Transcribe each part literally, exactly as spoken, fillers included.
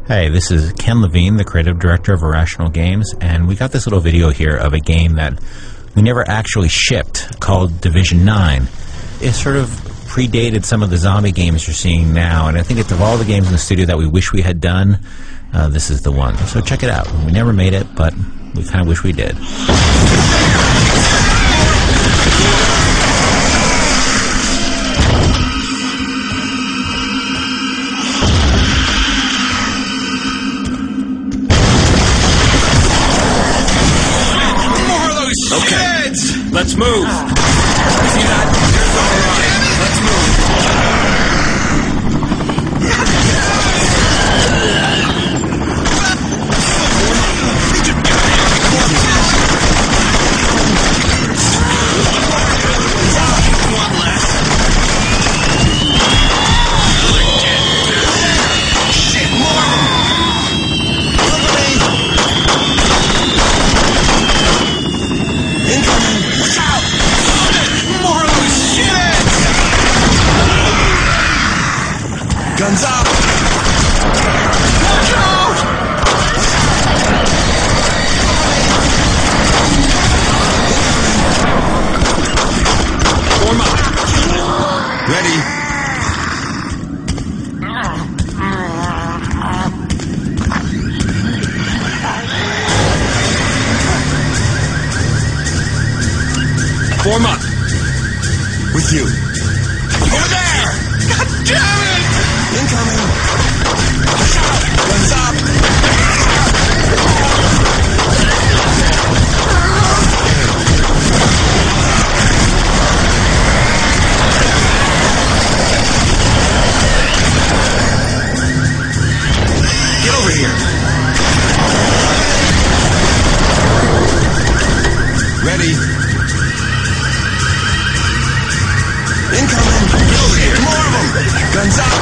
Hey, this is Ken Levine, the creative director of Irrational Games, and we got this little video here of a game that we never actually shipped called Division nine. It sort of predated some of the zombie games you're seeing now, and I think it's of all the games in the studio that we wish we had done, uh, this is the one. So check it out. We never made it, but we kind of wish we did. Okay, let's move. See that? Here's our line. Let's move. One less. Shit, more. Incoming! Watch out! More of those shit! Guns up! Watch out! Form up! Ready? Form up. With you. Over there! God damn it! Incoming! Watch out! Guns up! Get over here! Ready? Incoming! Get over here! More of them! Guns up!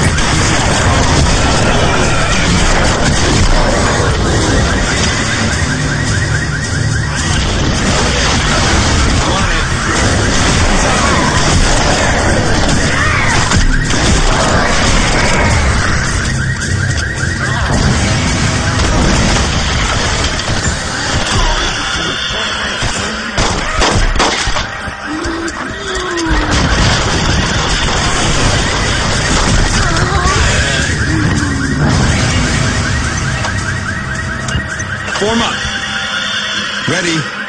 On it! Guns up! Form up. Ready?